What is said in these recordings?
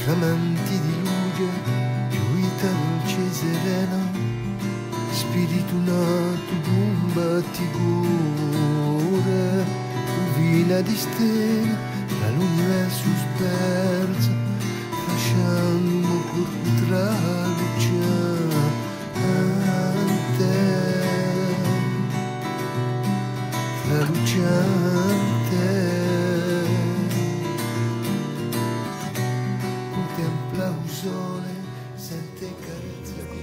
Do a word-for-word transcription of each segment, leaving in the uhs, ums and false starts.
tramanti di luce, gioita dolce e serena, spirito nato d'un batticore, rovina di stelle dall'universo spersa, lasciando un corpo traluciante, traluciante. Contempla un sole, sente carezza di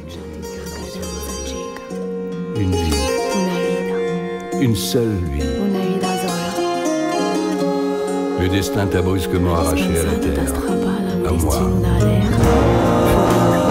Une vie, Una vita, une seule vie. una vita sola. Le destin t'a brusquement arraché à la Spensato, t'ha terre, strappato à moi. un destino da terra.